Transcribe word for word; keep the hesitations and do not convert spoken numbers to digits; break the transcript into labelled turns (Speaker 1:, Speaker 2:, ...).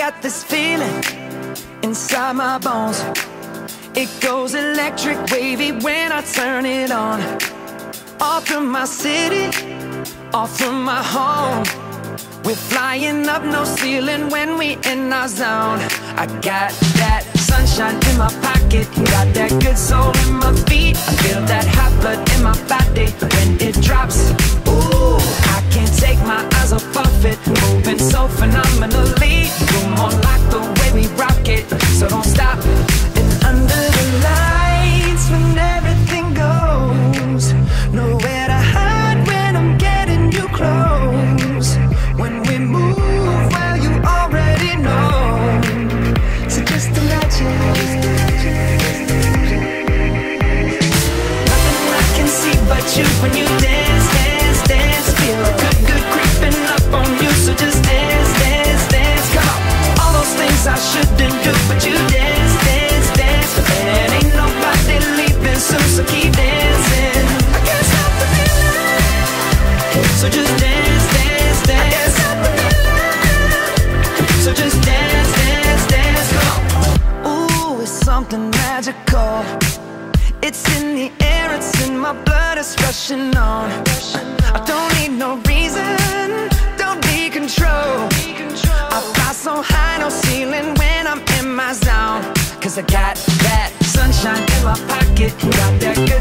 Speaker 1: got this feeling inside my bones. It goes electric wavy when I turn it on. All through my city, all through my home. We're flying up, no ceiling when we in our zone. I got that sunshine in my pocket, got that good soul in my feet. I feel that hot blood in my body when it drops. Ooh, I can't take my eyes off of it, moving so phenomenally. You're more like the way we rock it, so don't stop. And under the lights, when everything goes, nowhere to hide when I'm getting you close. When we move, well, you already know. So just imagine, nothing I can see but you when you dance, dance, dance. Feel good, good creeping up on you. So just dance, dance, dance. Come on, all those things I shouldn't do, but you dance, dance, dance. And ain't nobody leaving soon, so keep dancing. I can't stop the feeling. So just dance, dance, dance. I can't stop the feeling. So just dance, dance, dance. Come on. Ooh, it's something magical. It's in the air, it's in my blood, it's rushing on. I don't need no reason, don't need control. I fly so high, no ceiling when I'm in my zone. Cause I got that sunshine in my pocket, got that good